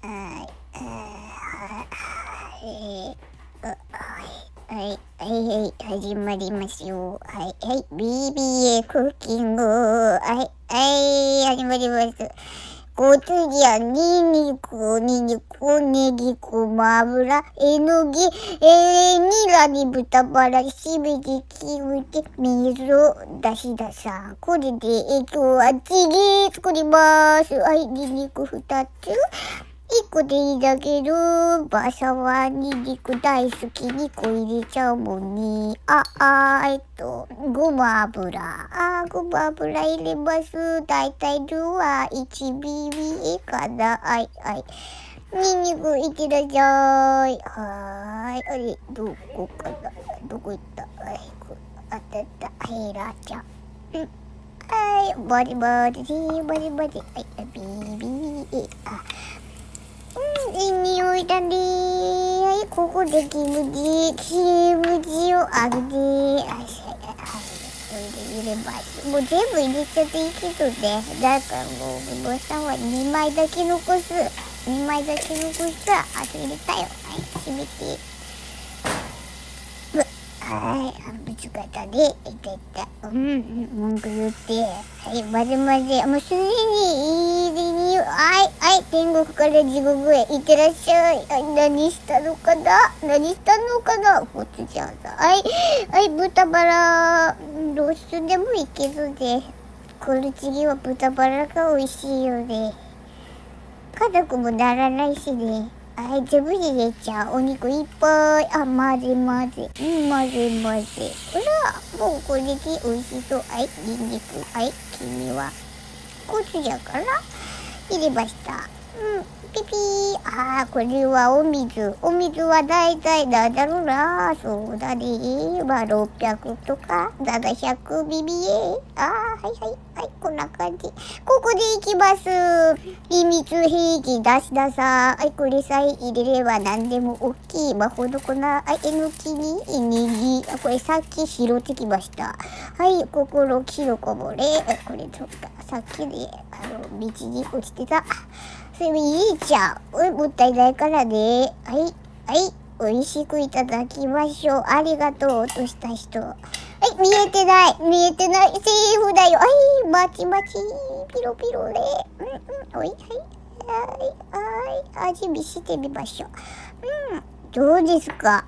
はい、始まりますよ。BBA クッキング。始まります。お次は、ニンニク、ネギ、ごま油、えのき、ニラに豚バラ、しめじ、キムチ、水、だしださん。これで、今日はチゲ作ります。ニンニク2つ。1個でいいだけど、バサはニンニク大好きにこう入れちゃうもんね。ごま油。ごま油入れます。だいたい量は 1BB かな。ニンニクいってらっしゃい。あれ、どこかな。どこ行った。あった。ヘラちゃん。バリバリ。BBA。いい匂いだね。ここでキムチをあげて、それで入れます。もう全部入れちゃっていいけどね。だからもう、みぼさんは2枚だけ残す。2枚だけ残す。と入れたよ。閉めて。ぶつかったね。いた。文句言って。混ぜ。もうすでにいい匂い。天国から地獄へ行ってらっしゃい。何したのかなこっちじゃんさ。豚バラ、ロースでもいいけどね。この次は豚バラが美味しいよね。家族もならないしね。全部入れちゃう。お肉いっぱい。混ぜ。ほら、もうこれで美味しそう。ニンニク。君は。こっちじゃから入れました。ピピー。これはお水。お水はだいたいなんだろうな。そうだね。600とか、700BBA。こんな感じ。ここでいきます。秘密兵器出しなさ。これさえ入れれば何でも大きい。魔法の粉。えのきに、ネギ。これさっき拾ってきました。心、キノコもね。これそっか。さっきね、道に落ちてた。それいいじゃん。もったいないからね。美味しくいただきましょう。ありがとうとした人。見えてない。セーフだよ。まち。ピロね。味見してみましょう。どうですか？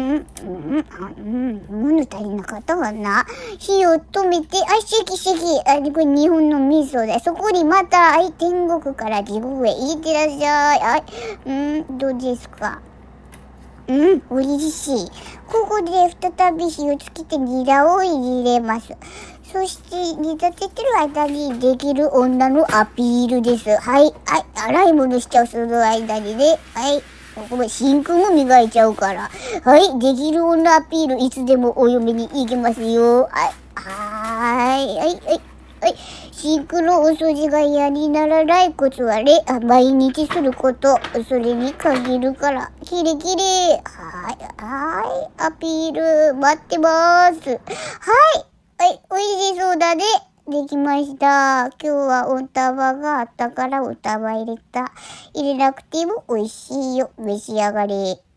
物足りなかったかな。火を止めて、シェキ。これ日本の味噌だ。そこにまた、天国から地獄へ行ってらっしゃい。どうですか？美味しい。ここで再び火をつけてニラを入れます。そして煮立ててる間にできる女のアピールです。洗い物しちゃうその間にね。ここシンクも磨いちゃうから。できる女アピールいつでもお嫁に行きますよ。シンクのお掃除が嫌にならないコツはね、毎日すること。それに限るから。キレ。アピール、待ってます。美味しそうだね。できました。今日はお玉があったからお玉入れた。入れなくても美味しいよ。召し上がれ。